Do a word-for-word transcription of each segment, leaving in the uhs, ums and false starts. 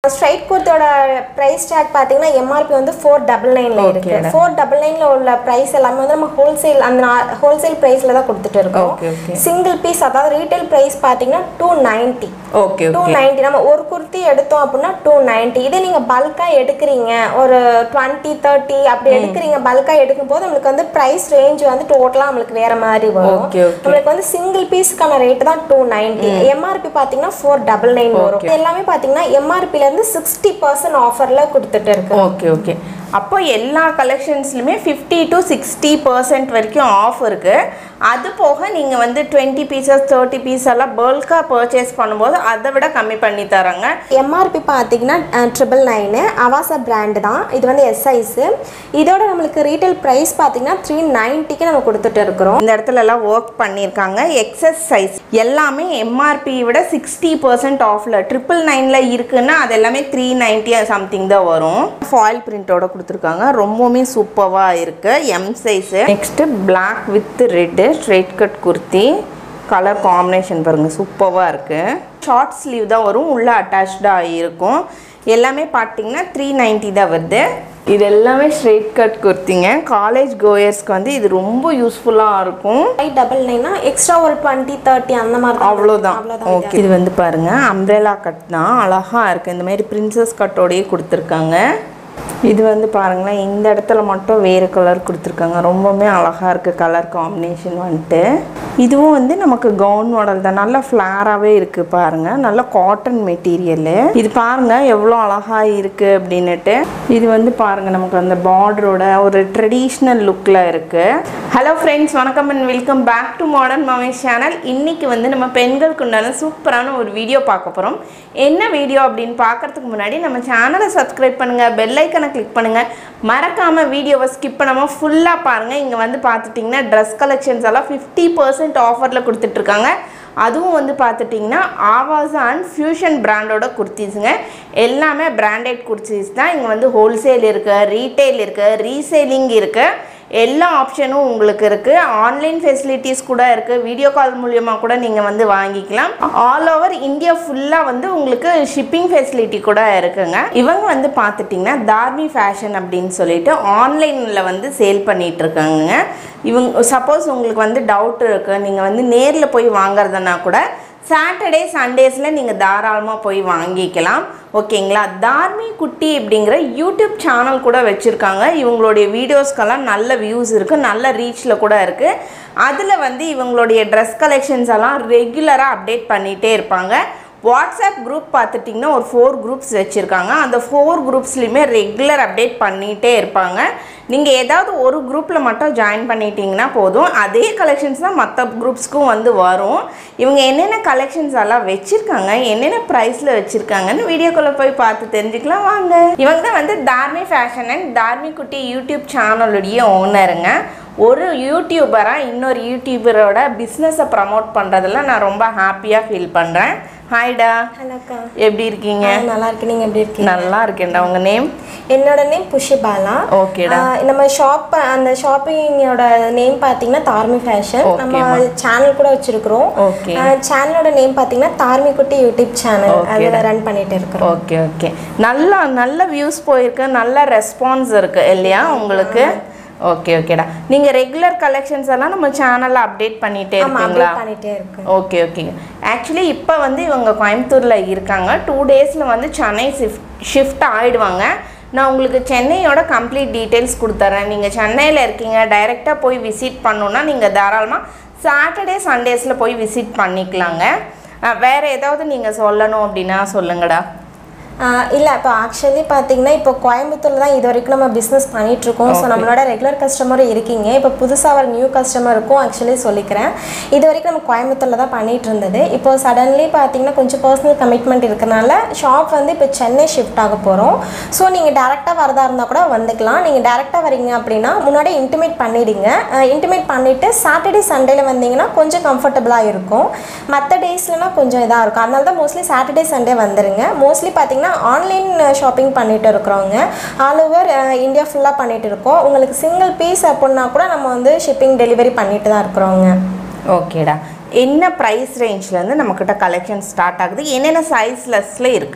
Straight குர்த்தியோட price tag பாத்தீங்கன்னா MRP வந்து four ninety-nine ல இருக்கு. four ninety-nine ல உள்ள பிரைஸ் எல்லாமே வந்து நம்ம ஹோல்சேல் அந்த ஹோல்சேல் பிரைஸ்ல தான் கொடுத்துட்டு இருக்கோம். சிங்கிள் பீஸ் அதாவது ரீட்டைல் பிரைஸ் பாத்தீங்கன்னா two ninety. Okay two ninety நம்ம ஒரு குர்த்தி எடுத்தோம் அப்படினா two ninety. இதே நீங்க பல்கா எடுக்கறீங்க ஒரு twenty thirty அப்படி எடுக்கறீங்க பல்கா எடுக்கும்போது உங்களுக்கு வந்து பிரைஸ் ரேஞ்ச் வந்து டோட்டலா உங்களுக்கு வேற மாதிரி வரும். உங்களுக்கு வந்து சிங்கிள் பீஸ்க்கான ரேட் தான் two ninety. எம்ஆர்பி பாத்தீங்கன்னா four ninety-nine வரும். எல்லாமே பாத்தீங்கன்னா எம்ஆர்பி ல இருந்து sixty percent ஆஃபர்ல கொடுத்துட்டு இருக்கு. Okay okay. அப்போ எல்லா கலெக்ஷன்ஸ்லயுமே fifty to sixty percent வரைக்கும் ஆஃப் இருக்கு. அது போக நீங்க வந்து twenty pieces thirty pieces எல்லாம் பல்கா பர்ச்சேஸ் பண்ணும்போது அதை விட கம்மி பண்ணி தராங்க. எம்ஆர்பி பாத்தீங்கன்னா triple nine அவாசா பிராண்ட் தான். இது வந்து எஸ் சைஸ். இதோட நமக்கு ரீட்டைல் பிரைஸ் பாத்தீங்கன்னா three ninety க்கு நம்ம கொடுத்துட்டு இருக்கோம். இந்த இடத்துல எல்லாம் வர்க் பண்ணிருக்காங்க. எக்ஸ்எஸ் சைஸ் எல்லாமே எம்ஆர்பி விட sixty percent ஆஃப்ல triple nine ல இருக்குன்னா அது எல்லாமே three ninety சம்திங் தான் வரும். ஃபாயில் பிரிண்டோட கொடுத்துருக்காங்க. ரொம்பவுமே சூப்பரா இருக்கு. M size. Next black with red straight cut kurti colour combination பாருங்க சூப்பரா இருக்கு. ஷார்ட் ஸ்லீவ் தான் வரும். உள்ள அட்டாச்டா இருக்கும். எல்லாமே பார்த்தீங்கன்னா three ninety தான் வருது. இது எல்லாமே ஸ்ட்ரைட் கட் குர்த்திங்க. காலேஜ் கோயர்ஸ்க்கு வந்து இது ரொம்ப யூஸ்ஃபுல்லா இருக்கும். five ninety-nine னா எக்ஸ்ட்ரா ஒரு twenty thirty அந்த மாதிரி தான். அவ்வளவுதான். ஓகே. இது வந்து பாருங்க அம்ப்ரெல்லா கட் தான். அழகா இருக்கு. இந்த மாதிரி பிரின்சஸ் கட்டோடயே கொடுத்துருக்காங்க. இது வந்து பாருங்களேன் இந்த இடத்துல மட்டும் வேறு கலர் கொடுத்துருக்காங்க. ரொம்பவுமே அழகாக இருக்குது கலர் காம்பினேஷன் வந்துட்டு. இதுவும் வந்து நமக்கு கவுன் மாடல் தான். நல்லா ஃப்ளாராகவே இருக்குது பாருங்கள். நல்ல காட்டன் மெட்டீரியலு. இது பாருங்கள் எவ்வளோ அழகாக இருக்குது அப்படின்னுட்டு. இது வந்து பாருங்கள் நமக்கு அந்த பார்டரோட ஒரு ட்ரெடிஷ்னல் லுக்கில் இருக்குது. ஹலோ ஃப்ரெண்ட்ஸ், வணக்கம் and welcome back to modern mummies channel. இன்றைக்கி வந்து நம்ம பெண்களுக்கு உண்டான சூப்பரான ஒரு வீடியோ பார்க்க போகிறோம். என்ன வீடியோ அப்படின்னு பார்க்குறதுக்கு முன்னாடி நம்ம சேனலை சப்ஸ்கிரைப் பண்ணுங்கள், பெல் ஐக்கனை கிளிக் பண்ணுங்கள். மறக்காமல் வீடியோவை ஸ்கிப் பண்ணாமல் ஃபுல்லாக பாருங்கள். இங்கே வந்து பார்த்துட்டிங்கன்னா ட்ரெஸ் கலெக்ஷன்ஸ் எல்லாம் ஃபிஃப்டி பர்சன்ட் ஆஃபரில் கொடுத்துட்ருக்காங்க. அதுவும் வந்து பார்த்துட்டிங்கன்னா ஆவாசா அண்ட் ஃபியூஷன் பிராண்டோட குர்த்திஸுங்க. எல்லாமே பிராண்டட் குர்த்திஸ் தான். இங்கே வந்து ஹோல்சேல் இருக்குது, ரீட்டைல் இருக்குது, ரீசேலிங் இருக்குது. எல்லா ஆப்ஷனும் உங்களுக்கு இருக்குது. ஆன்லைன் ஃபெசிலிட்டிஸ் கூட இருக்குது. வீடியோ கால் மூலியமாக கூட நீங்கள் வந்து வாங்கிக்கலாம். ஆல் ஓவர் இந்தியா ஃபுல்லாக வந்து உங்களுக்கு ஷிப்பிங் ஃபெசிலிட்டி கூட இருக்குங்க. இவங்க வந்து பார்த்துட்டிங்கன்னா தார்மி ஃபேஷன் அப்படின்னு சொல்லிட்டு ஆன்லைனில் வந்து சேல் பண்ணிகிட்ருக்காங்க. இவங்க சப்போஸ் உங்களுக்கு வந்து டவுட் இருக்குது, நீங்கள் வந்து நேரில் போய் வாங்குறதுனா கூட சாட்டர்டே சண்டேஸில் நீங்கள் தாராளமாக போய் வாங்கிக்கலாம். ஓகேங்களா. தார்மி குட்டி அப்படிங்கிற யூடியூப் சேனல் கூட வச்சுருக்காங்க. இவங்களுடைய வீடியோஸ்க்கெல்லாம் நல்ல வியூஸ் இருக்குது, நல்ல ரீச்சில் கூட இருக்குது. அதில் வந்து இவங்களுடைய ட்ரெஸ் கலெக்ஷன்ஸ் எல்லாம் ரெகுலராக அப்டேட் பண்ணிகிட்டே இருப்பாங்க. வாட்ஸ்அப் குரூப் பார்த்துட்டிங்கன்னா ஒரு ஃபோர் குரூப்ஸ் வச்சுருக்காங்க. அந்த ஃபோர் குரூப்ஸ்லையுமே ரெகுலர் அப்டேட் பண்ணிகிட்டே இருப்பாங்க. நீங்கள் ஏதாவது ஒரு குரூப்பில் மட்டும் ஜாயின் பண்ணிட்டீங்கன்னா போதும், அதே கலெக்ஷன்ஸ் தான் மற்ற குரூப்ஸ்க்கும் வந்து வரும். இவங்க என்னென்ன கலெக்ஷன்ஸ் எல்லாம் வச்சுருக்காங்க, என்னென்ன ப்ரைஸில் வச்சுருக்காங்கன்னு வீடியோக்குள்ளே போய் பார்த்து தெரிஞ்சுக்கலாம் வாங்க. இவங்க தான் வந்து தார்மி ஃபேஷன் அண்ட் தார்மி குட்டி யூடியூப் சேனலுடைய ஓனருங்க. ஒரு யூடியூபராக இன்னொரு யூடியூபரோட பிஸ்னஸை ப்ரமோட் பண்ணுறதுல நான் ரொம்ப ஹாப்பியாக ஃபீல் பண்ணுறேன். ஹாய்டா. ஹலோக்கா. எப்படி இருக்கீங்க? நல்லா இருக்கு. நீங்கள் எப்படி இருக்கீங்க? நல்லா இருக்கேன்டா. உங்கள் நேம்? என்னோட நேம் புஷிபாலா. ஓகேடா. நம்ம ஷாப் அந்த ஷாப்பிங்கோட நேம் பார்த்தீங்கன்னா தார்மி ஃபேஷன். நம்ம சேனல் கூட வச்சிருக்கிறோம். ஓகே. சேனலோட நேம் பார்த்தீங்கன்னா தார்மி குட்டி யூடியூப் சேனல். அதில் ரன் பண்ணிட்டு இருக்கிறோம். Okay okay. நல்லா நல்ல வியூஸ் போயிருக்கு, நல்ல ரெஸ்பான்ஸ் இருக்கு இல்லையா உங்களுக்கு? ஓகே ஓகேடா. நீங்கள் ரெகுலர் கலெக்ஷன்ஸ் எல்லாம் நம்ம சேனலில் அப்டேட் பண்ணிகிட்டே இருக்கீங்களா? பண்ணிகிட்டே இருக்கேன். ஓகே ஓகேங்க. ஆக்சுவலி இப்போ வந்து இவங்க கோயம்புத்தூரில் இருக்காங்க. டூ டேஸில் வந்து சென்னை ஷிஃப்ட் ஷிஃப்ட் ஆகிடுவாங்க. நான் உங்களுக்கு சென்னையோட கம்ப்ளீட் டீட்டெயில்ஸ் கொடுத்துட்றேன். நீங்கள் சென்னையில் இருக்கீங்க, டைரெக்டாக போய் விசிட் பண்ணணுன்னா நீங்கள் தாராளமாக சாட்டர்டே சண்டேஸில் போய் விசிட் பண்ணிக்கலாங்க. வேறு ஏதாவது நீங்கள் சொல்லணும் அப்படின்னா சொல்லுங்கடா. இல்லை, இப்போ ஆக்சுவலி பார்த்தீங்கன்னா இப்போ கோயம்புத்தூரில் தான் இது வரைக்கும் நம்ம பிஸ்னஸ் பண்ணிகிட்ருக்கோம். ஸோ நம்மளோட ரெகுலர் கஸ்டமரும் இருக்கீங்க. இப்போ புதுசாக ஒரு நியூ கஸ்டமருக்கும் ஆக்சுவலி சொல்லிக்கிறேன். இது வரைக்கும் நம்ம கோயம்புத்தூரில் தான் பண்ணிகிட்டு இருந்தது. இப்போ சடன்லி பார்த்தீங்கன்னா கொஞ்சம் பர்சனல் கமிட்மெண்ட் இருக்கிறனால ஷாப் வந்து இப்போ சென்னை ஷிஃப்ட் ஆக போகிறோம். ஸோ நீங்கள் டேரெக்டாக வரதா இருந்தால் கூட வந்துக்கலாம். நீங்கள் டேரெக்டாக வரீங்க அப்படின்னா முன்னாடி இன்டிமேட் பண்ணிவிடுங்க. இன்டிமேட் பண்ணிவிட்டு சாட்டர்டே சண்டேல வந்தீங்கன்னா கொஞ்சம் கம்ஃபர்டபுளாக இருக்கும். மற்ற டேஸ்லனா கொஞ்சம் இதாக இருக்கும். அதனால தான் மோஸ்ட்லி சாட்டர்டே சண்டே வந்துடுங்க. மோஸ்ட்லி பார்த்தீங்கன்னா ஆன்லைன் ஷாப்பிங் பண்ணிட்டு இருக்கிறவங்க ஆல் ஓவர் இந்தியா ஃபுல்லாக பண்ணிட்டு இருக்கோம். உங்களுக்கு சிங்கிள் பீஸ் அப்படின்னா கூட நம்ம வந்து ஷிப்பிங் டெலிவரி பண்ணிட்டு தான் இருக்கிறோங்க. ஓகேடா. என்ன ப்ரைஸ் ரேஞ்ச்லேருந்து நம்மக்கிட்ட கலெக்ஷன் ஸ்டார்ட் ஆகுது, என்னென்ன சைஸ்லெஸ்ல இருக்குது?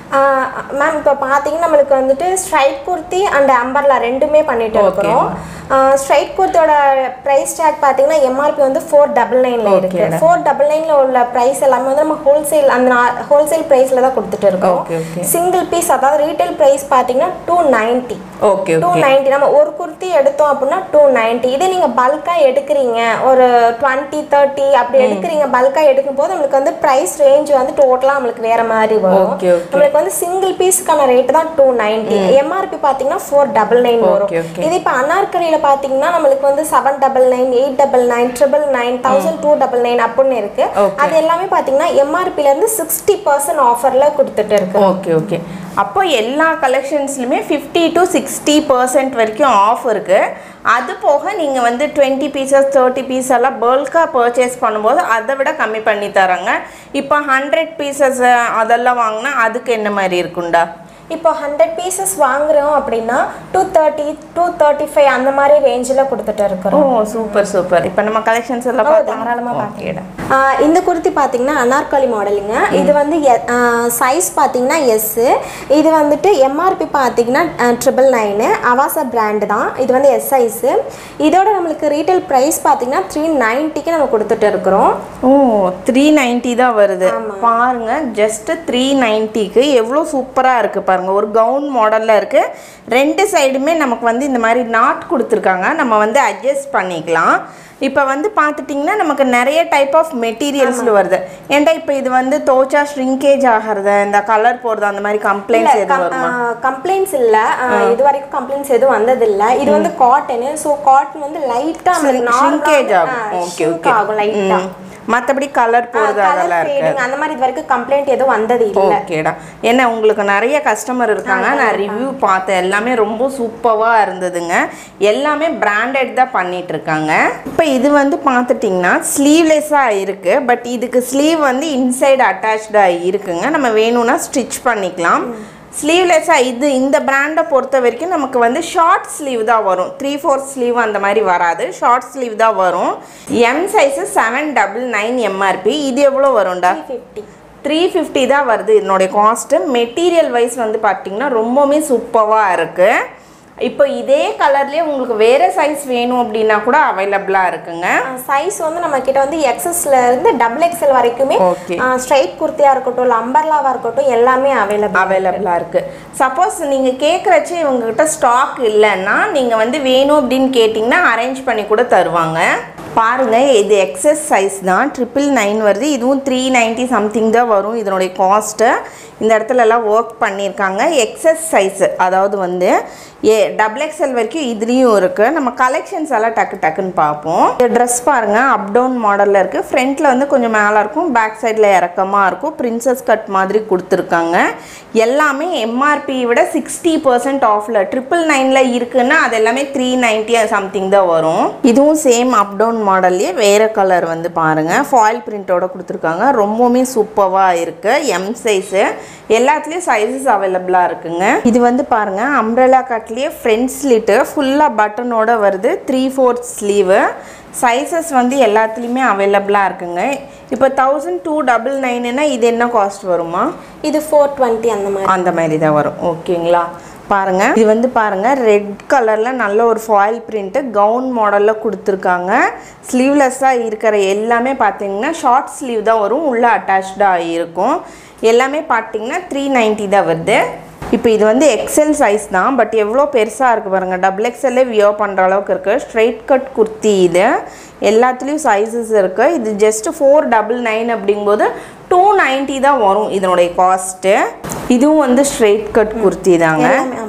மேம் இப்போ பார்த்தீங்கன்னா நம்மளுக்கு வந்துட்டு ஸ்ட்ரைட் குர்த்தி அண்ட் அம்பர்லா ரெண்டுமே பண்ணிட்டு இருக்கிறோம். ஸ்ட்ரைட் குர்த்தியோட ப்ரைஸ் டேக் பார்த்தீங்கன்னா எம்ஆர்பி வந்து ஃபோர் டபுள் நைன்ல இருக்கு. ஃபோர் டபுள் நைன்ல உள்ள ப்ரைஸ் எல்லாமே வந்து நம்ம ஹோல்சேல் அந்த ஹோல்சேல் ப்ரைஸ்ல தான் கொடுத்துட்டு இருக்கோம். சிங்கிள் பீஸ் அதாவது ரீட்டைல் ப்ரைஸ் பார்த்தீங்கன்னா டூ நைன்டி டூ நைன்டி நம்ம ஒரு குர்த்தி எடுத்தோம் அப்படின்னா டூ நைன்டி. இதே நீங்க பல்கா எடுக்கிறீங்க ஒரு டுவெண்ட்டி தேர்ட்டி அப்படி எடுக்கிறீங்க பல்கா எடுக்கும் போது நம்மளுக்கு வந்து ப்ரைஸ் ரேஞ்ச் வந்து டோட்டலா நம்மளுக்கு வேற மாதிரி வரும். நம்மளுக்கு வந்து சிங்கிள் பீஸ்க்கான ரேட் தான் டூ நைன்டி. எம்ஆர்பி பார்த்தீங்கன்னா ஃபோர் டபுள் நைன் வரும். இது இப்போ அனார்கலியில பார்த்தீங்கன்னா நம்மளுக்கு வந்து seven double nine eight double nine triple nine thousand two double nine அப்படின்னு இருக்கு. அது எல்லாமே பார்த்தீங்கன்னா எம்ஆர்பில இருந்து சிக்ஸ்டி பர்சன்ட் ஆஃபர்ல கொடுத்துட்டு இருக்கு. ஓகே ஓகே அப்போ எல்லா கலெக்ஷன்ஸ்லையுமே ஃபிஃப்டி டு சிக்ஸ்டி பர்சன்ட் வரைக்கும் ஆஃப் இருக்குது. அது போக நீங்கள் வந்து டுவெண்ட்டி பீசஸ் தேர்ட்டி பீஸ் எல்லாம் பல்காக பர்ச்சேஸ் பண்ணும்போது அதை விட கம்மி பண்ணி தராங்க. இப்போ ஹண்ட்ரட் பீசஸ் அதெல்லாம் வாங்கினா அதுக்கு என்ன மாதிரி இருக்குண்டா? இப்போ ஹண்ட்ரட் பீசஸ் வாங்குறோம் அப்படின்னா two thirty two thirty five அந்த மாதிரி ரேஞ்சில் கொடுத்துட்டு இருக்கிறோம். Oh super super. இப்போ நம்ம கலெக்ஷன்ஸ் எல்லாம் தாராளமாக பார்த்துக்கிட்டேன். இந்த குர்த்தி பார்த்தீங்கன்னா அனார்கலி மாடலுங்க. இது வந்து சைஸ் பார்த்தீங்கன்னா எஸ்ஸு. இது வந்துட்டு எம்ஆர்பி பார்த்தீங்கன்னா ட்ரிபிள் நைனு அவாசா பிராண்டு தான். இது வந்து எஸ் சைஸு. இதோட நம்மளுக்கு ரீட்டைல் ப்ரைஸ் பார்த்தீங்கன்னா த்ரீ நைன்ட்டிக்கு நம்ம கொடுத்துட்டு இருக்கிறோம். ஓ த்ரீ நைன்ட்டி தான் வருது பாருங்க. ஜஸ்ட் த்ரீ நைன்ட்டிக்கு எவ்வளோ சூப்பராக இருக்குது பாருங்க. ஒரு கவுன் மாடலில் இருக்குது. ரெண்டு சைடுமே நமக்கு வந்து இந்த மாதிரி நாட் கொடுத்துருக்காங்க. நம்ம வந்து அட்ஜஸ்ட் பண்ணிக்கலாம். இப்போ வந்து பார்த்துட்டிங்கன்னா நமக்கு நிறைய டைப் ஆஃப் மெட்டீரியல்ஸில் வருது. ஏன்டா இப்போ இது வந்து தோச்சா ஷ்ரிங்கேஜ் ஆகிறது இந்த கலர் போகிறது அந்த மாதிரி கம்ப்ளைண்ட்ஸ் எதுவும் வருமா? கம்ப்ளைண்ட்ஸ் இல்லை, இது வரைக்கும் கம்ப்ளைண்ட்ஸ் எதுவும் வந்ததில்லை. இது வந்து காட்டனு. ஸோ காட்டன் வந்து லைட்டாக ஷ்ரிங்கேஜ் ஆகும். ஓகே ஓகே ஆகும் லைட்டாக. மற்றபடி கலர் போகிறது அதெல்லாம் இருக்குது. அந்த மாதிரி இது வரைக்கும் கம்ப்ளைண்ட் எதுவும் வந்தது இல்லை. ஓகேடா. ஏன்னா உங்களுக்கு நிறைய கஸ்டமர் இருக்காங்க. நான் ரிவ்யூ பார்த்தேன். எல்லாமே ரொம்ப சூப்பராக இருந்ததுங்க. எல்லாமே பிராண்டட் தான் பண்ணிட்டு இருக்காங்க. இப்போ இது வந்து பார்த்துட்டிங்கன்னா ஸ்லீவ்லெஸ்ஸாக இருக்குது. பட் இதுக்கு ஸ்லீவ் வந்து இன்சைடு அட்டாச்சாக இருக்குங்க. நம்ம வேணும்னா ஸ்டிச் பண்ணிக்கலாம். ஸ்லீவ்லெஸ்ஸாக இது இந்த பிராண்டை பொறுத்த வரைக்கும் நமக்கு வந்து ஷார்ட் ஸ்லீவ் தான் வரும். த்ரீ ஃபோர்த் ஸ்லீவ் அந்த மாதிரி வராது. ஷார்ட் ஸ்லீவ் தான் வரும். M size seven double nine MRP. இது எவ்வளோ வரும்டா? ஃபிஃப்டி த்ரீ ஃபிஃப்டி தான் வருது இதனுடைய காஸ்ட்டு. மெட்டீரியல் வைஸ் வந்து பார்த்திங்கன்னா ரொம்பவுமே சூப்பராக இருக்குது. இப்போ இதே கலர்லேயே உங்களுக்கு வேறு சைஸ் வேணும் அப்படின்னா கூட அவைலபிளாக இருக்குங்க. சைஸ் வந்து நம்ம கிட்ட வந்து எக்ஸஸ்ல இருந்து டபுள் எக்ஸ்எல் வரைக்குமே ஸ்ட்ரைட் குர்த்தியாக இருக்கட்டும் இல்லை அம்பர்லாவாக இருக்கட்டும் எல்லாமே அவைலபிள் அவைலபிளாக இருக்குது. சப்போஸ் நீங்கள் கேட்குறச்சு இவங்ககிட்ட ஸ்டாக் இல்லைன்னா நீங்கள் வந்து வேணும் அப்படின்னு கேட்டிங்கன்னா அரேஞ்ச் பண்ணி கூட தருவாங்க. பாருங்கள் இது எக்ஸஸ் சைஸ் தான். ட்ரிபிள் நைன் வருது. இதுவும் த்ரீ நைன்ட்டி சம்திங் தான் வரும் இதனுடைய காஸ்ட்டு. இந்த இடத்துல எல்லாம் ஒர்க் பண்ணியிருக்காங்க. எக்ஸஸ் சைஸு அதாவது வந்து ஏ டபுள் எக்ஸ்எல் வரைக்கும் இதுலேயும் இருக்குது. நம்ம கலெக்ஷன்ஸ் எல்லாம் டக்கு டக்குன்னு பார்ப்போம். இந்த ட்ரெஸ் பாருங்கள் அப் டவுன் மாடலில் இருக்குது. ஃப்ரண்ட்டில் வந்து கொஞ்சம் மேலே இருக்கும், பேக் சைடில் இறக்கமாக இருக்கும். பிரின்சஸ் கட் மாதிரி கொடுத்துருக்காங்க. எல்லாமே எம்ஆர்பி விட சிக்ஸ்டி பர்சன்ட் ஆஃபில் ட்ரிபிள் நைனில் இருக்குன்னா அது எல்லாமே த்ரீ நைன்ட்டி சம்திங் தான் வரும். இதுவும் சேம் அப் டவுன் மாடல்லையே வேறு கலர் வந்து பாருங்கள் ஃபாயில் பிரிண்டோட கொடுத்துருக்காங்க. ரொம்பவுமே சூப்பராக இருக்குது. எம் சைஸு எல்லாத்துலேயும் சைஸஸ் அவைலபிளாக இருக்குங்க. இது வந்து பாருங்கள் அம்ப்ரெல்லா கட்லேயே ஃப்ரண்ட் ஸ்லிட்டு ஃபுல்லாக பட்டனோட வருது. Three fourth sleeve. சைஸஸ் வந்து எல்லாத்துலேயுமே அவைலபிளாக இருக்குங்க. இப்போ தௌசண்ட் டூ டபுள் நைனுன்னா இது என்ன காஸ்ட் வருமா? இது ஃபோர் டுவெண்ட்டி அந்த மாதிரி அந்த மாதிரி தான் வரும். ஓகேங்களா? பாருங்கள் இது வந்து பாருங்கள் ரெட் கலரில் நல்ல ஒரு ஃபாயில் பிரிண்ட்டு கவுன் மாடலில் கொடுத்துருக்காங்க. ஸ்லீவ்லெஸ்ஸாக இருக்கிற எல்லாமே பார்த்தீங்கன்னா ஷார்ட் ஸ்லீவ் தான் வரும். உள்ளே அட்டாச்சாக இருக்கும். எல்லாமே பார்த்தீங்கன்னா த்ரீ நைன்ட்டி தான் வருது. இப்போ இது வந்து எக்ஸல் சைஸ் தான். பட் எவ்வளோ பெருசாக இருக்குது பாருங்கள். டபுள் எக்ஸ்எல்லே வியர் பண்ணுற அளவுக்கு இருக்குது. ஸ்ட்ரைட் கட் குர்த்தி இது. எல்லாத்துலேயும் சைஸஸ் இருக்குது. இது ஜஸ்ட் ஃபோர் டபுள் நைன் அப்படிங்கும்போது டூ நைன்ட்டி தான் வரும் இதனுடைய காஸ்ட்டு. இதுவும் வந்து ஸ்ட்ரைட் கட் குர்த்தி தாங்க.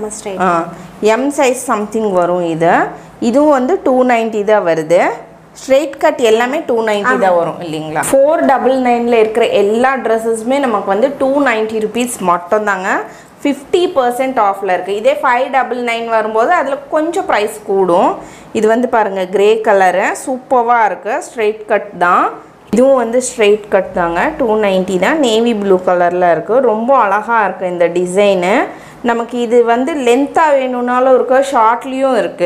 எம் சைஸ் சம்திங் வரும் இது. இதுவும் வந்து டூ நைன்ட்டி தான் வருது. ஸ்ட்ரெயிட் கட் எல்லாமே டூ நைன்ட்டி தான் வரும் இல்லைங்களா? ஃபோர் டபுள் நைனில் இருக்கிற எல்லா ட்ரெஸ்ஸஸுமே நமக்கு வந்து டூ நைன்ட்டி ருபீஸ் மட்டும் தாங்க. ஃபிஃப்டி பர்சன்ட் ஆஃபில் இருக்குது. இதே ஃபைவ் டபுள் நைன் வரும்போது அதில் கொஞ்சம் ப்ரைஸ் கூடும். இது வந்து பாருங்கள் க்ரே கலரு சூப்பராக இருக்குது. ஸ்ட்ரெயிட் கட் தான். இதுவும் வந்து ஸ்ட்ரெயிட் கட் தாங்க. டூ நைன்ட்டி தான். நேவி ப்ளூ கலரில் இருக்குது. ரொம்ப அழகாக இருக்குது இந்த டிசைனு. நமக்கு இது வந்து லென்த்தாக வேணும்னாலும் இருக்குது, ஷார்ட்லேயும் இருக்குது.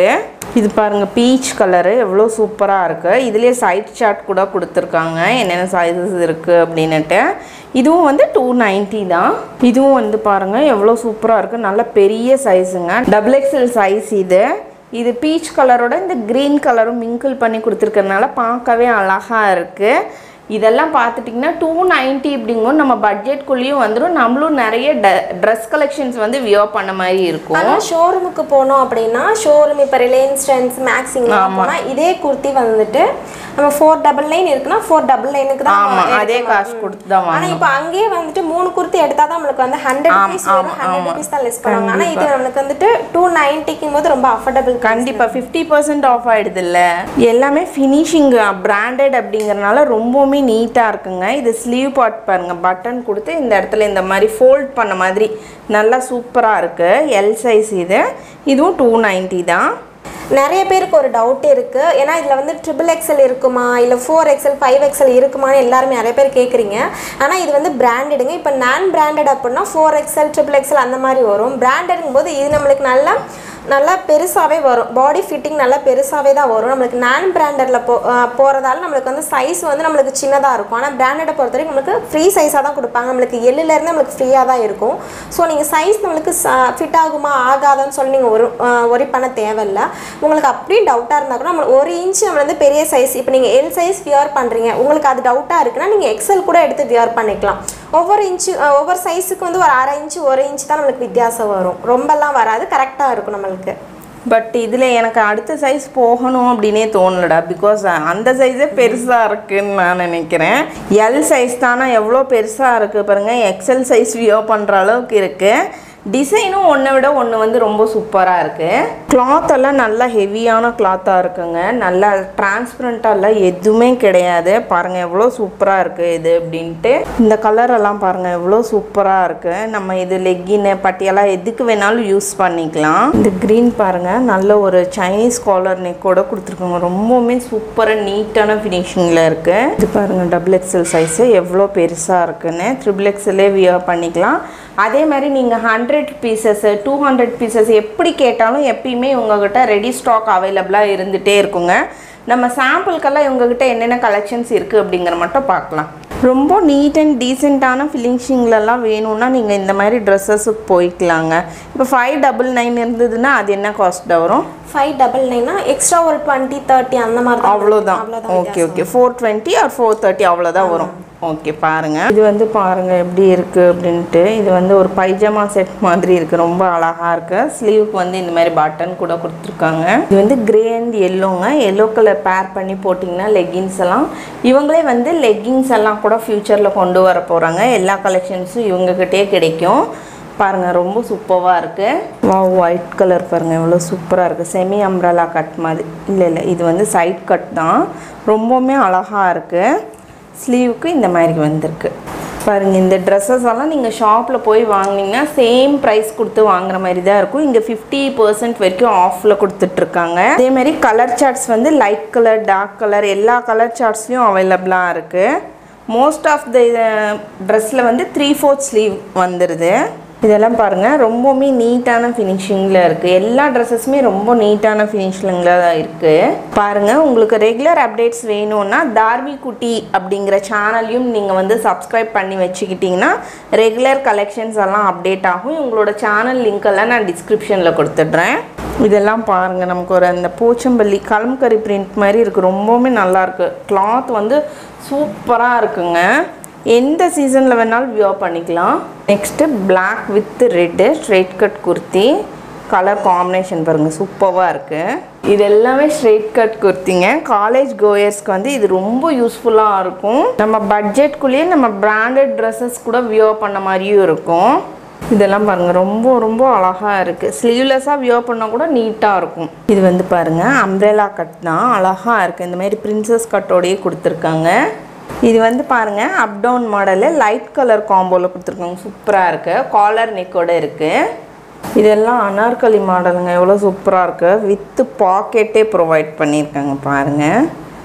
இது பாருங்கள் பீச் கலரு எவ்வளோ சூப்பராக இருக்குது. இதுலேயே சைட் சார்ட் கூட கொடுத்துருக்காங்க என்னென்ன சைஸஸ் இருக்குது அப்படின்னுட்டு. இதுவும் வந்து டூ நைன்ட்டி தான். இதுவும் வந்து பாருங்கள் எவ்வளோ சூப்பராக இருக்குது. நல்ல பெரிய சைஸுங்க, டபுள் எக்ஸ்எல் சைஸ். இது இது பீச் கலரோட இந்த க்ரீன் கலரும் மிங்கிள் பண்ணி கொடுத்துருக்கறனால பார்க்கவே அழகாக இருக்குது. இதெல்லாம் பார்த்துட்டிங்கன்னா டூ நைன்ட்டி இப்படிங்கும் நம்ம பட்ஜெட்குள்ளேயும் வந்துடும். நம்மளும் நிறைய ட்ரெஸ் கலெக்ஷன்ஸ் வந்து வியர் பண்ண மாதிரி இருக்கும். ஆனால் ஷோரூமுக்கு போனோம் அப்படின்னா ஷோரூம் இப்போ ரிலையன்ஸ் ட்ரெண்ட்ஸ் மேக்ஸிங் போனால் இதே குர்த்தி வந்துட்டு நம்ம ஃபோர் டபுள் நைன் இருக்குன்னா ஃபோர் டபுள் நைனுக்கு தான் அதே காசு கொடுத்து தான் வாங்கணும். ஆனால் இப்போ அங்கேயே வந்துட்டு மூணு குர்த்தி எடுத்தால் தான் நம்மளுக்கு வந்து ஹண்ட்ரட் ருபீஸ் வரும். ஹண்ட்ரட் ருபீஸ் தான் லெஸ் பண்ணுவாங்க. ஆனால் இது நம்மளுக்கு வந்துட்டு டூ நைன்ட்டிக்கும் போது ரொம்ப அஃபோர்டபுள். கண்டிப்பாக ஃபிஃப்டி பர்சன்ட் ஆஃப் ஆகிடுது இல்லை. எல்லாமே ஃபினிஷிங் பிராண்டட் அப்படிங்கிறனால ரொம்பவுமே நீட்டாக இருக்குங்க. இது ஸ்லீவ் பார்ட் பாருங்கள், பட்டன் கொடுத்து இந்த இடத்துல இந்த மாதிரி ஃபோல்ட் பண்ண மாதிரி நல்லா சூப்பராக இருக்குது. எல் சைஸ் இது. இதுவும் டூ நைன்ட்டி தான். நிறைய பேருக்கு ஒரு டவுட் இருக்குது. ஏன்னா இதில் வந்து ட்ரிபிள் எக்ஸல் இருக்குமா இல்லை ஃபோர் எக்ஸல் ஃபைவ் எக்ஸல் இருக்குமான்னு எல்லாருமே நிறைய பேர் கேட்குறீங்க. ஆனால் இது வந்து பிராண்டடுங்க. இப்போ நான் பிராண்டட் அப்படின்னா ஃபோர் எக்ஸல் ட்ரிபிள் எக்ஸல் அந்த மாதிரி வரும். பிராண்டடுங்கும் போது இது நம்மளுக்கு நல்லா நல்லா பெருசாகவே வரும். பாடி ஃபிட்டிங் நல்லா பெருசாகவே தான் வரும். நம்மளுக்கு நான் பிராண்டடில் போ போகிறதால நம்மளுக்கு வந்து சைஸ் வந்து நம்மளுக்கு சின்னதாக இருக்கும். ஆனால் பிராண்டடை பொறுத்த வரைக்கும் நம்மளுக்கு ஃப்ரீ சைஸாக தான் கொடுப்பாங்க. நம்மளுக்கு எல்லுலேருந்து நம்மளுக்கு ஃப்ரீயாக தான் இருக்கும். ஸோ நீங்கள் சைஸ் நம்மளுக்கு ஃபிட் ஆகுமா ஆகாதான்னு சொல்லி நீங்கள் ஒரு ஒரி பண்ண தேவையில்லை. உங்களுக்கு அப்படியே டவுட்டாக இருந்தால் கூட நம்மளுக்கு ஒரு இன்ச்சு நம்ம வந்து பெரிய சைஸ், இப்போ நீங்கள் எல் சைஸ் வியர் பண்ணுறீங்க, உங்களுக்கு அது டவுட்டாக இருக்குன்னா நீங்கள் எக்ஸல் கூட எடுத்து வியர் பண்ணிக்கலாம். ஒவ்வொரு இன்ச்சு ஒவ்வொரு சைஸுக்கு வந்து ஒரு அரை இன்ச்சு ஒரு இன்ச்சு தான் நம்மளுக்கு வித்தியாசம் வரும். ரொம்பலாம் வராது, கரெக்டாக இருக்கும் நம்மளுக்கு. பட் இதில் எனக்கு அடுத்த சைஸ் போகணும் அப்படின்னே தோணலடா. பிகாஸ் அந்த சைஸே பெருசாக இருக்குதுன்னு நான் நினைக்கிறேன். எல் சைஸ் தானே எவ்வளோ பெருசாக இருக்குது பாருங்கள். எக்ஸல் சைஸ் வியர் பண்ணுற அளவுக்கு இருக்குது. டிசைனும் ஒன்றை விட ஒன்று வந்து ரொம்ப சூப்பராக இருக்குது. கிளாத் எல்லாம் நல்லா ஹெவியான கிளாத்தாக இருக்குங்க. நல்லா டிரான்ஸ்பரண்ட்டாக இல்லை, எதுவுமே கிடையாது. பாருங்கள் எவ்வளோ சூப்பராக இருக்குது இது அப்படின்ட்டு. இந்த கலரெல்லாம் பாருங்கள் எவ்வளோ சூப்பராக இருக்குது. நம்ம இது லெக்கின்னு பட்டியெல்லாம் எதுக்கு வேணாலும் யூஸ் பண்ணிக்கலாம். இந்த க்ரீன் பாருங்கள் நல்ல ஒரு சைனீஸ் காலர் நெக்கோட கொடுத்துருக்காங்க. ரொம்பவுமே சூப்பராக நீட்டான ஃபினிஷிங்கில் இருக்குது. இது பாருங்கள் டபுள் எக்ஸ்எல் சைஸு எவ்வளோ பெருசாக இருக்குன்னு. ட்ரிபிள் எக்ஸ்எல்லே வியர் பண்ணிக்கலாம். அதே மாதிரி நீங்கள் hundred pieces two hundred pieces எப்படி கேட்டாலும் எப்பயுமே உங்கள்கிட்ட ரெடி ஸ்டாக் அவைலபிளாக இருந்துகிட்டே இருக்குங்க. நம்ம சாம்பிள்கெல்லாம் இவங்ககிட்ட என்னென்ன கலெக்ஷன்ஸ் இருக்குது அப்படிங்கிற மட்டும் பார்க்கலாம். ரொம்ப நீட் அண்ட் டீசெண்டான ஃபினிஷிங்லலாம் வேணும்னா நீங்கள் இந்த மாதிரி ட்ரெஸ்ஸஸுக்கு போய்க்கலாங்க. இப்போ ஃபைவ் டபுள் நைன் இருந்ததுன்னா அது என்ன காஸ்ட்டாக வரும்? ஃபைவ் டபுள் நைன்னா எக்ஸ்ட்ரா ஒரு டுவெண்ட்டி தேர்ட்டி அந்த மாதிரி அவ்வளோதான். Okay okay four twenty or four thirty அவ்வளோதான் வரும். ஓகே பாருங்கள் இது வந்து பாருங்கள் எப்படி இருக்குது அப்படின்ட்டு. இது வந்து ஒரு பைஜாமா செட் மாதிரி இருக்குது. ரொம்ப அழகாக இருக்குது. ஸ்லீவுக்கு வந்து இந்த மாதிரி பட்டன் கூட கொடுத்துருக்காங்க. இது வந்து கிரே அண்ட் எல்லோங்க. எல்லோ கலர் பேர் பண்ணி போட்டிங்கன்னா லெக்கின்ஸ் எல்லாம் இவங்களே வந்து லெக்கின்ஸ் எல்லாம் கூட ஃப்யூச்சரில் கொண்டு வர போகிறாங்க. எல்லா கலெக்ஷன்ஸும் இவங்ககிட்டே கிடைக்கும். பாருங்கள் ரொம்ப சூப்பராக இருக்குது. வா ஒயிட் கலர் பாருங்கள் எவ்வளோ சூப்பராக இருக்குது. செமி அம்ப்ரலா கட் மாதிரி இல்லை இல்லை இது வந்து சைட் கட் தான். ரொம்பவுமே அழகாக இருக்குது. ஸ்லீவுக்கு இந்த மாதிரி வந்திருக்கு பாருங்கள். இந்த ட்ரெஸ்ஸஸ் எல்லாம் நீங்கள் ஷாப்பில் போய் வாங்கினீங்கன்னா சேம் ப்ரைஸ் கொடுத்து வாங்குற மாதிரி தான் இருக்கும். இங்கே ஃபிஃப்டி பர்சன்ட் வரைக்கும் ஆஃபில் கொடுத்துட்ருக்காங்க. அதேமாதிரி கலர் சார்ட்ஸ் வந்து லைட் கலர் டார்க் கலர் எல்லா கலர் சார்ட்ஸ்லையும் அவைலபிளாக இருக்குது. மோஸ்ட் ஆஃப் த ட்ரெஸ்ஸில் வந்து த்ரீ ஃபோர்த் ஸ்லீவ் வந்துடுது. இதெல்லாம் பாருங்கள் ரொம்பவுமே நீட்டான ஃபினிஷிங்கில் இருக்குது. எல்லா ட்ரெஸ்ஸஸுமே ரொம்ப நீட்டான ஃபினிஷிங்கில் தான் இருக்குது. பாருங்கள் உங்களுக்கு ரெகுலர் அப்டேட்ஸ் வேணும்னா தார்வி குட்டி அப்படிங்கிற சேனலையும் நீங்கள் வந்து சப்ஸ்கிரைப் பண்ணி வச்சுக்கிட்டிங்கன்னா ரெகுலர் கலெக்ஷன்ஸ் எல்லாம் அப்டேட் ஆகும். உங்களோட சேனல் லிங்க்கெல்லாம் நான் டிஸ்கிரிப்ஷனில் கொடுத்துட்றேன். இதெல்லாம் பாருங்கள் நமக்கு ஒரு அந்த போச்சம்பள்ளி கலம்கரி பிரிண்ட் மாதிரி இருக்குது. ரொம்பவுமே நல்லாயிருக்கு. கிளாத் வந்து சூப்பராக இருக்குங்க. எந்த சீசனில் வேணாலும் வியர் பண்ணிக்கலாம். Next black with red straight cut kurti. Colour combination பாருங்கள் சூப்பராக இருக்குது. இது எல்லாமே ஸ்ட்ரெயிட் கட் குர்த்திங்க. காலேஜ் கோயர்ஸ்க்கு வந்து இது ரொம்ப யூஸ்ஃபுல்லாக இருக்கும். நம்ம பட்ஜெட்குள்ளேயே நம்ம பிராண்டட் ட்ரெஸ்ஸஸ் கூட வியர் பண்ண மாதிரியும் இருக்கும். இதெல்லாம் பாருங்கள் ரொம்ப ரொம்ப அழகாக இருக்குது. ஸ்லீவ்லெஸ்ஸாக வியர் பண்ணால் கூட நீட்டாக இருக்கும். இது வந்து பாருங்கள் அம்ப்ரெலா கட் தான். அழகாக இருக்குது. இந்த மாதிரி பிரின்சஸ் கட்டோடையே கொடுத்துருக்காங்க. இது வந்து பாருங்கள் அப் டவுன் மாடலில் லைட் கலர் காம்போவில் கொடுத்துருக்காங்க. சூப்பராக இருக்குது. காலர் நெக்கோடு இருக்குது. இதெல்லாம் அனார்கலி மாடலுங்க. எவ்வளோ சூப்பராக இருக்குது. வித்து பாக்கெட்டே ப்ரொவைட் பண்ணியிருக்காங்க பாருங்கள்.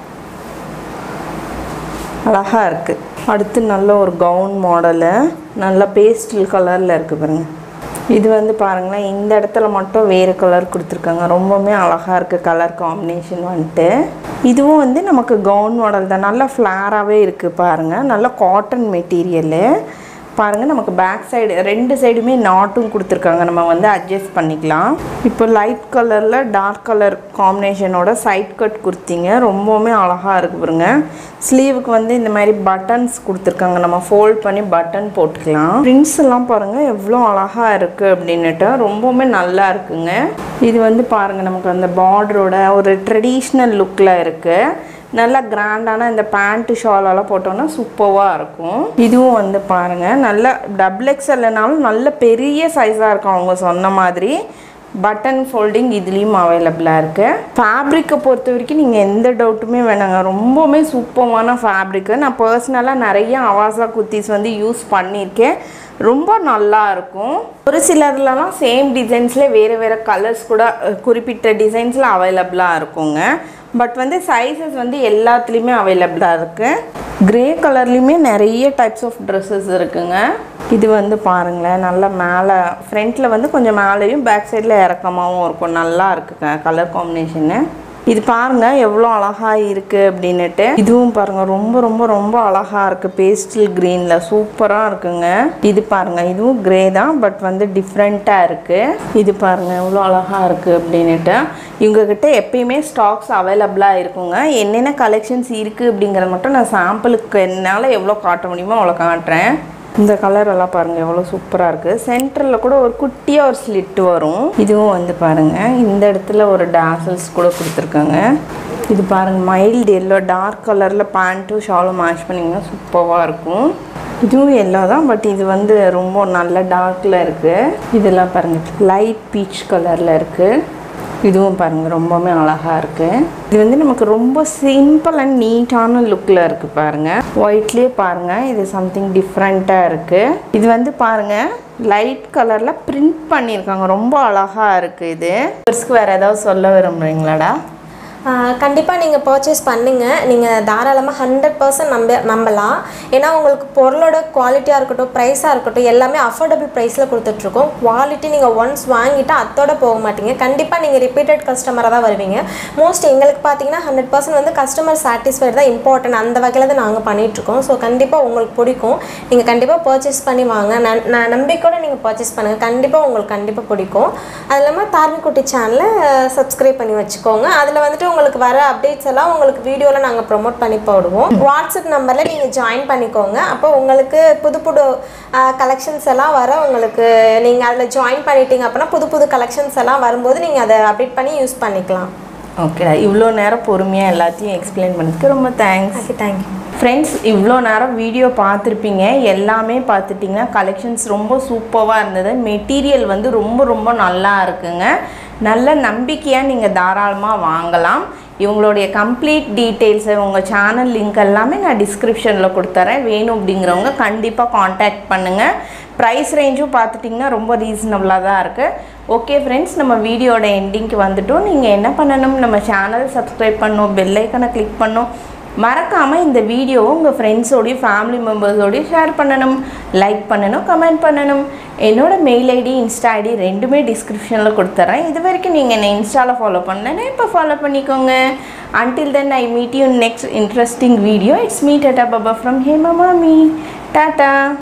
அழகாக இருக்குது. அடுத்து நல்ல ஒரு கவுன் மாடலு நல்ல பேஸ்டல் கலரில் இருக்குது பாருங்கள். இது வந்து பாருங்களேன், இந்த இடத்துல மட்டும் வேறு கலர் கொடுத்துருக்காங்க. ரொம்பவுமே அழகாக இருக்குது கலர் காம்பினேஷன் வந்துட்டு. இதுவும் வந்து நமக்கு கவுன் மாடல் தான். நல்லா ஃப்ளாராகவே இருக்குது பாருங்கள். நல்ல காட்டன் மெட்டீரியலு பாருங்கள். நமக்கு பேக் சைடு ரெண்டு சைடுமே நாட்டும் கொடுத்துருக்காங்க. நம்ம வந்து அட்ஜஸ்ட் பண்ணிக்கலாம். இப்போ லைட் கலரில் டார்க் கலர் காம்பினேஷனோட சைட் கட் கொடுத்தீங்க. ரொம்பவுமே அழகாக இருக்குது பாருங்க. ஸ்லீவுக்கு வந்து இந்த மாதிரி பட்டன்ஸ் கொடுத்துருக்காங்க. நம்ம ஃபோல்ட் பண்ணி பட்டன் போட்டுக்கலாம். பிரிண்ட்ஸ் எல்லாம் பாருங்கள் எவ்வளோ அழகாக இருக்குது அப்படின்னுட்டு ரொம்பவுமே நல்லா இருக்குங்க. இது வந்து பாருங்கள் நமக்கு அந்த பார்டரோட ஒரு ட்ரெடிஷ்னல் லுக்கில் இருக்குது. நல்லா கிராண்டான இந்த பேண்ட்டு ஷாலெல்லாம் போட்டோன்னா சூப்பராக இருக்கும். இதுவும் வந்து பாருங்கள் நல்ல டபுள் எக்ஸ்எல்னாலும் நல்ல பெரிய சைஸாக இருக்கும். அவங்க சொன்ன மாதிரி பட்டன் ஃபோல்டிங் இதுலேயும் அவைலபிளாக இருக்குது. ஃபேப்ரிக்கை பொறுத்த வரைக்கும் நீங்கள் எந்த டவுட்டுமே வேணாங்க. ரொம்பவுமே சூப்பரான ஃபேப்ரிக்கு. நான் பர்சனலாக நிறைய அவாசா குர்த்திஸ் வந்து யூஸ் பண்ணியிருக்கேன். ரொம்ப நல்லா இருக்கும். ஒரு சிலர்லாம் சேம் டிசைன்ஸில் வேறு வேறு கலர்ஸ் கூட குறிப்பிட்ட டிசைன்ஸில் அவைலபிளாக இருக்குங்க. பட் வந்து சைஸஸ் வந்து எல்லாத்துலேயுமே அவைலபிளாக இருக்குது. கிரே கலர்லேயுமே நிறைய டைப்ஸ் ஆஃப் ட்ரெஸ்ஸஸ் இருக்குங்க. இது வந்து பாருங்களேன் நல்லா மேலே ஃப்ரண்ட்டில் வந்து கொஞ்சம் மேலேயும் பேக் சைடில் இறக்கமாகவும் இருக்கும். நல்லா இருக்குங்க கலர் காம்பினேஷனு. இது பாருங்கள் எவ்வளோ அழகாக இருக்குது அப்படின்னுட்டு. இதுவும் பாருங்கள் ரொம்ப ரொம்ப ரொம்ப அழகாக இருக்குது. பேஸ்டல் க்ரீனில் சூப்பராக இருக்குங்க. இது பாருங்கள் இதுவும் க்ரே தான், பட் வந்து டிஃப்ரெண்ட்டாக இருக்குது. இது பாருங்கள் எவ்வளோ அழகாக இருக்குது அப்படின்னுட்டு. இவங்கக்கிட்ட எப்பயுமே ஸ்டாக்ஸ் அவைலபிளாக இருக்குங்க. என்னென்ன கலெக்ஷன்ஸ் இருக்குது அப்படிங்கிறத மட்டும் நான் சாம்பிளுக்கு என்னால் எவ்வளோ காட்ட முடியுமோ அவ்வளோ காட்டுறேன். இந்த கலர் எல்லாம் பாருங்கள் எவ்வளோ சூப்பராக இருக்குது. சென்டரில் கூட ஒரு குட்டியாக ஒரு ஸ்லிட் வரும். இதுவும் வந்து பாருங்கள் இந்த இடத்துல ஒரு டாசல்ஸ் கூட கொடுத்துருக்காங்க. இது பாருங்கள் மைல்டு எல்லோ டார்க் கலரில் பேண்ட்டும் ஷாலும் மேட்ச் பண்ணிங்கன்னா சூப்பராக இருக்கும். இதுவும் எல்லோ தான், பட் இது வந்து ரொம்ப நல்ல டார்க்கில் இருக்குது. இதெல்லாம் பாருங்கள் லைட் பீச் கலரில் இருக்குது. இதுவும் பாருங்கள் ரொம்பவுமே அழகாக இருக்குது. இது வந்து நமக்கு ரொம்ப சிம்பிள் அண்ட் நீட்டான லுக்கில் இருக்குது பாருங்கள். ஒயிட்லேயே பாருங்கள் இது சம்திங் டிஃப்ரெண்ட்டாக இருக்குது. இது வந்து பாருங்கள் லைட் கலரில் பிரிண்ட் பண்ணியிருக்காங்க. ரொம்ப அழகாக இருக்குது. இது பெருசுக்கு வேறு ஏதாவது சொல்ல விரும்புகிறீங்களாடா? கண்டிப்பாக நீங்கள் பர்ச்சேஸ் பண்ணுங்கள். நீங்கள் தாராளமாக ஹண்ட்ரட் பர்சன்ட் நம்ப நம்பலாம். ஏன்னா உங்களுக்கு பொருளோட குவாலிட்டியாக இருக்கட்டும் ப்ரைஸாக இருக்கட்டும் எல்லாமே அஃபோர்டபுள் ப்ரைஸில் கொடுத்துட்ருக்கோம். குவாலிட்டி நீங்கள் ஒன்ஸ் வாங்கிட்டு அத்தோட போக மாட்டீங்க. கண்டிப்பாக நீங்கள் ரிப்பீட்டட் கஸ்டமராக தான் வருவீங்க. மோஸ்ட் எங்களுக்கு பார்த்தீங்கன்னா ஹண்ட்ரட் பர்சன்ட் வந்து கஸ்டமர் சாட்டிஸ்ஃபைடு தான் இம்பார்ட்டன்ட். அந்த வகையில் தான் நாங்கள் பண்ணிகிட்ருக்கோம். ஸோ கண்டிப்பாக உங்களுக்கு பிடிக்கும். நீங்கள் கண்டிப்பாக பர்ச்சேஸ் பண்ணி வாங்க. நான் நான் நம்பிக்கையோடு நீங்கள் பர்ச்சேஸ் பண்ணுங்கள். கண்டிப்பாக உங்களுக்கு கண்டிப்பாக பிடிக்கும். அது இல்லாமல் தார்னிக்குட்டி சேனலை சப்ஸ்கிரைப் பண்ணி வச்சுக்கோங்க. அதில் வந்துட்டு உங்களுக்கு வர அப்டேட்ஸ் எல்லாம் உங்களுக்கு வீடியோவில் நாங்கள் ப்ரொமோட் பண்ணி போடுவோம். வாட்ஸ்அப் நம்பரில் நீங்கள் ஜாயின் பண்ணிக்கோங்க. அப்போ உங்களுக்கு புது புது கலெக்ஷன்ஸ் எல்லாம் வர உங்களுக்கு நீங்கள் அதில் ஜாயின் பண்ணிட்டீங்க அப்படின்னா புது புது கலெக்ஷன்ஸ் எல்லாம் வரும்போது நீங்கள் அதை அப்டேட் பண்ணி யூஸ் பண்ணிக்கலாம். ஓகேடா, இவ்வளோ நேரம் பொறுமையாக எல்லாத்தையும் எக்ஸ்பிளைன் பண்ணதுக்கு ரொம்ப தேங்க்ஸ். Okay, thank you friends. இவ்வளோ நேரம் வீடியோ பார்த்துருப்பீங்க. எல்லாமே பார்த்துட்டிங்கன்னா கலெக்ஷன்ஸ் ரொம்ப சூப்பராக இருந்தது. மெட்டீரியல் வந்து ரொம்ப ரொம்ப நல்லா இருக்குங்க. நல்ல நம்பிக்கையாக நீங்கள் தாராளமாக வாங்கலாம். இவங்களுடைய கம்ப்ளீட் டீட்டெயில்ஸை உங்கள் சேனல் லிங்க் எல்லாமே நான் டிஸ்கிரிப்ஷனில் கொடுத்துறேன். வேணும் அப்படிங்கிறவங்க கண்டிப்பாக காண்டாக்ட் பண்ணுங்கள். ப்ரைஸ் ரேஞ்சும் பார்த்துட்டிங்கன்னா ரொம்ப ரீசனபிளாக தான் இருக்குது. ஓகே ஃப்ரெண்ட்ஸ், நம்ம வீடியோட எண்டிங்க்கு வந்துட்டோம். நீங்கள் என்ன பண்ணணும், நம்ம சேனல் சப்ஸ்கிரைப் பண்ணணும், பெல் ஐக்கனை கிளிக் பண்ணணும். மறக்காமல் இந்த வீடியோவை உங்கள் ஃப்ரெண்ட்ஸோடையும் ஃபேமிலி மெம்பர்ஸோடையும் ஷேர் பண்ணணும், லைக் பண்ணணும், கமெண்ட் பண்ணணும். என்னோடய மெயில் ஐடி இன்ஸ்டா ஐடி ரெண்டுமே டிஸ்கிரிப்ஷனில் கொடுத்துட்றேன். இது வரைக்கும் நீங்கள் என்னை இன்ஸ்டாவில் ஃபாலோ பண்ணலன்னா இப்போ ஃபாலோ பண்ணிக்கோங்க. Until then I meet you next interesting video. It's me டாடா பாபா ஃப்ரம் ஹேமா மாமி. டாட்டா.